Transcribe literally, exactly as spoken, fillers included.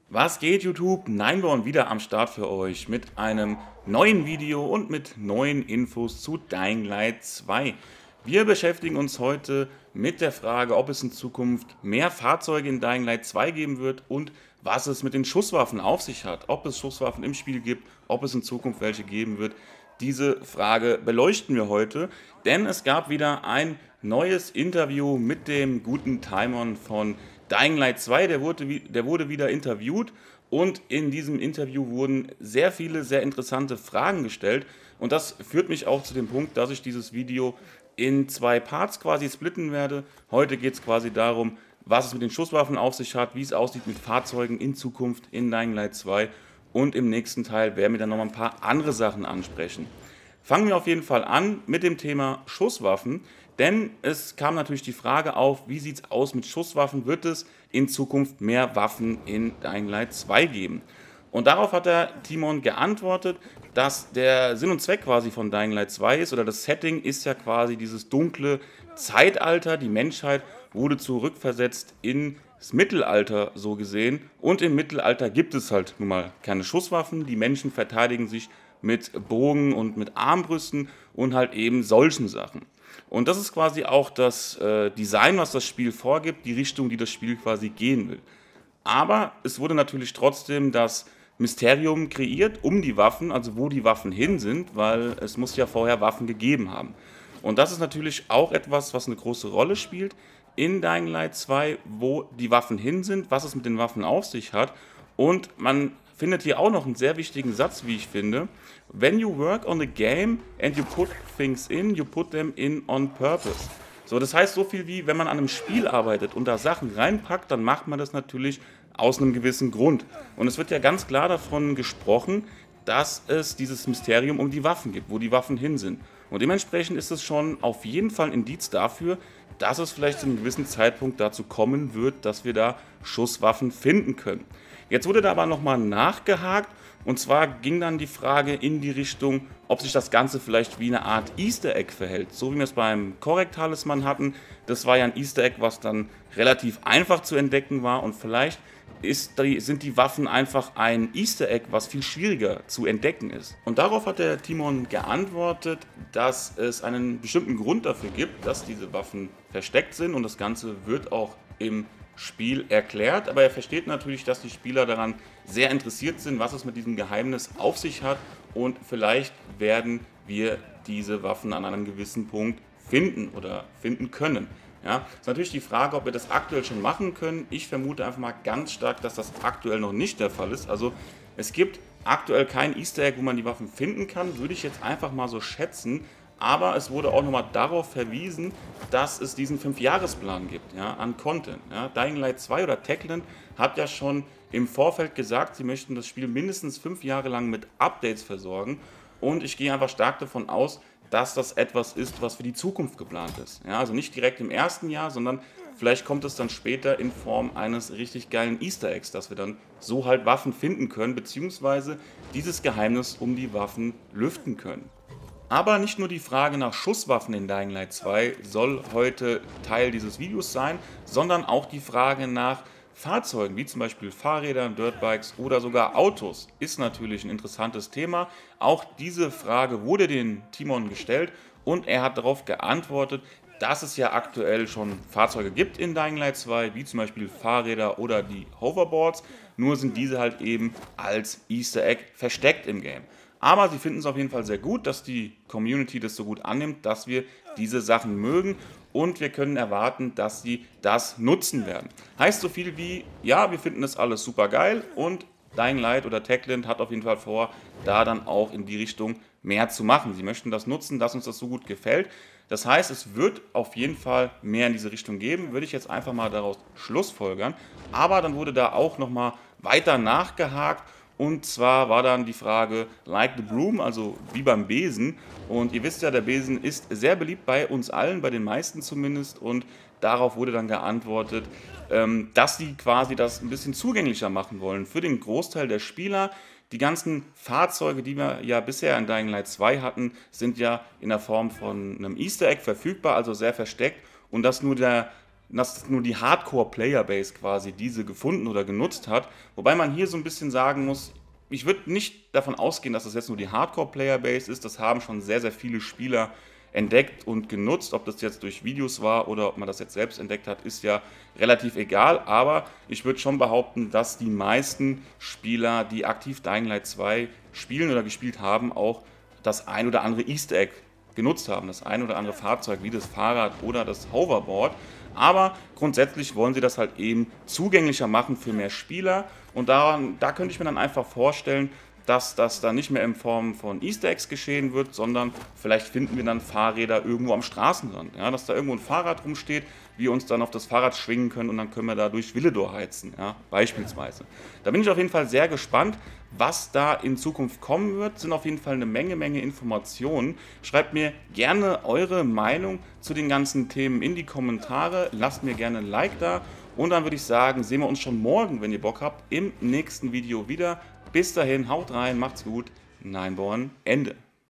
Was geht, YouTube? Ninebone wieder am Start für euch mit einem neuen Video und mit neuen Infos zu Dying Light zwei. Wir beschäftigen uns heute mit der Frage, ob es in Zukunft mehr Fahrzeuge in Dying Light zwei geben wird und was es mit den Schusswaffen auf sich hat. Ob es Schusswaffen im Spiel gibt, ob es in Zukunft welche geben wird. Diese Frage beleuchten wir heute, denn es gab wieder ein neues Interview mit dem guten Timon von Dying Light zwei. Der wurde, der wurde wieder interviewt und in diesem Interview wurden sehr viele sehr interessante Fragen gestellt. Und das führt mich auch zu dem Punkt, dass ich dieses Video in zwei Parts quasi splitten werde. Heute geht es quasi darum, was es mit den Schusswaffen auf sich hat, wie es aussieht mit Fahrzeugen in Zukunft in Dying Light zwei. Und im nächsten Teil werden wir dann noch mal ein paar andere Sachen ansprechen. Fangen wir auf jeden Fall an mit dem Thema Schusswaffen, denn es kam natürlich die Frage auf, wie sieht es aus mit Schusswaffen, wird es in Zukunft mehr Waffen in Dying Light zwei geben? Und darauf hat der Timon geantwortet, dass der Sinn und Zweck quasi von Dying Light zwei ist, oder das Setting ist ja quasi dieses dunkle Zeitalter, die Menschheit wurde zurückversetzt ins Mittelalter so gesehen, und im Mittelalter gibt es halt nun mal keine Schusswaffen, die Menschen verteidigen sich mit Bogen und mit Armbrüsten und halt eben solchen Sachen. Und das ist quasi auch das äh, Design, was das Spiel vorgibt, die Richtung, die das Spiel quasi gehen will. Aber es wurde natürlich trotzdem das Mysterium kreiert um die Waffen, also wo die Waffen hin sind, weil es muss ja vorher Waffen gegeben haben. Und das ist natürlich auch etwas, was eine große Rolle spielt in Dying Light zwei, wo die Waffen hin sind, was es mit den Waffen auf sich hat. Und man findet hier auch noch einen sehr wichtigen Satz, wie ich finde. When you work on a game and you put things in, you put them in on purpose. So, das heißt so viel wie, wenn man an einem Spiel arbeitet und da Sachen reinpackt, dann macht man das natürlich aus einem gewissen Grund. Und es wird ja ganz klar davon gesprochen, dass es dieses Mysterium um die Waffen gibt, wo die Waffen hin sind. Und dementsprechend ist es schon auf jeden Fall ein Indiz dafür, dass es vielleicht zu einem gewissen Zeitpunkt dazu kommen wird, dass wir da Schusswaffen finden können. Jetzt wurde da aber nochmal nachgehakt, und zwar ging dann die Frage in die Richtung, ob sich das Ganze vielleicht wie eine Art Easter Egg verhält. So wie wir es beim Korrekt-Talisman hatten, das war ja ein Easter Egg, was dann relativ einfach zu entdecken war, und vielleicht ist die, sind die Waffen einfach ein Easter Egg, was viel schwieriger zu entdecken ist. Und darauf hat der Timon geantwortet, dass es einen bestimmten Grund dafür gibt, dass diese Waffen versteckt sind, und das Ganze wird auch im Spiel erklärt, aber er versteht natürlich, dass die Spieler daran sehr interessiert sind, was es mit diesem Geheimnis auf sich hat, und vielleicht werden wir diese Waffen an einem gewissen Punkt finden oder finden können. Ja, ist natürlich die Frage, ob wir das aktuell schon machen können. Ich vermute einfach mal ganz stark, dass das aktuell noch nicht der Fall ist. Also es gibt aktuell kein Easter Egg, wo man die Waffen finden kann, würde ich jetzt einfach mal so schätzen. Aber es wurde auch nochmal darauf verwiesen, dass es diesen fünf Jahresplan gibt, ja, an Content. Ja. Dying Light zwei oder Techland hat ja schon im Vorfeld gesagt, sie möchten das Spiel mindestens fünf Jahre lang mit Updates versorgen. Und ich gehe einfach stark davon aus, dass das etwas ist, was für die Zukunft geplant ist. Ja, also nicht direkt im ersten Jahr, sondern vielleicht kommt es dann später in Form eines richtig geilen Easter Eggs, dass wir dann so halt Waffen finden können, beziehungsweise dieses Geheimnis um die Waffen lüften können. Aber nicht nur die Frage nach Schusswaffen in Dying Light zwei soll heute Teil dieses Videos sein, sondern auch die Frage nach Fahrzeugen, wie zum Beispiel Fahrrädern, Dirtbikes oder sogar Autos, ist natürlich ein interessantes Thema. Auch diese Frage wurde den Timon gestellt, und er hat darauf geantwortet, dass es ja aktuell schon Fahrzeuge gibt in Dying Light zwei, wie zum Beispiel Fahrräder oder die Hoverboards, nur sind diese halt eben als Easter Egg versteckt im Game. Aber sie finden es auf jeden Fall sehr gut, dass die Community das so gut annimmt, dass wir diese Sachen mögen, und wir können erwarten, dass sie das nutzen werden. Heißt so viel wie, ja, wir finden das alles super geil, und Dying Light oder Techland hat auf jeden Fall vor, da dann auch in die Richtung mehr zu machen. Sie möchten das nutzen, dass uns das so gut gefällt. Das heißt, es wird auf jeden Fall mehr in diese Richtung geben, würde ich jetzt einfach mal daraus schlussfolgern. Aber dann wurde da auch nochmal weiter nachgehakt. Und zwar war dann die Frage, like the broom, also wie beim Besen. Und ihr wisst ja, der Besen ist sehr beliebt bei uns allen, bei den meisten zumindest. Und darauf wurde dann geantwortet, ähm, dass sie quasi das ein bisschen zugänglicher machen wollen für den Großteil der Spieler. Die ganzen Fahrzeuge, die wir ja bisher in Dying Light zwei hatten, sind ja in der Form von einem Easter Egg verfügbar, also sehr versteckt. Und dass nur der dass nur die Hardcore-Playerbase quasi diese gefunden oder genutzt hat. Wobei man hier so ein bisschen sagen muss, ich würde nicht davon ausgehen, dass das jetzt nur die Hardcore-Playerbase ist. Das haben schon sehr, sehr viele Spieler entdeckt und genutzt. Ob das jetzt durch Videos war oder ob man das jetzt selbst entdeckt hat, ist ja relativ egal. Aber ich würde schon behaupten, dass die meisten Spieler, die aktiv Dying Light zwei spielen oder gespielt haben, auch das ein oder andere Easter Egg genutzt haben. Das ein oder andere Fahrzeug wie das Fahrrad oder das Hoverboard. Aber grundsätzlich wollen sie das halt eben zugänglicher machen für mehr Spieler. Und daran, da könnte ich mir dann einfach vorstellen, dass das dann nicht mehr in Form von Easter Eggs geschehen wird, sondern vielleicht finden wir dann Fahrräder irgendwo am Straßenrand. Ja, dass da irgendwo ein Fahrrad rumsteht, wir uns dann auf das Fahrrad schwingen können und dann können wir da durch Villedor heizen, ja, beispielsweise. Da bin ich auf jeden Fall sehr gespannt, was da in Zukunft kommen wird. Sind auf jeden Fall eine Menge, Menge Informationen. Schreibt mir gerne eure Meinung zu den ganzen Themen in die Kommentare. Lasst mir gerne ein Like da. Und dann würde ich sagen, sehen wir uns schon morgen, wenn ihr Bock habt, im nächsten Video wieder. Bis dahin, haut rein, macht's gut. Nineborn, Ende.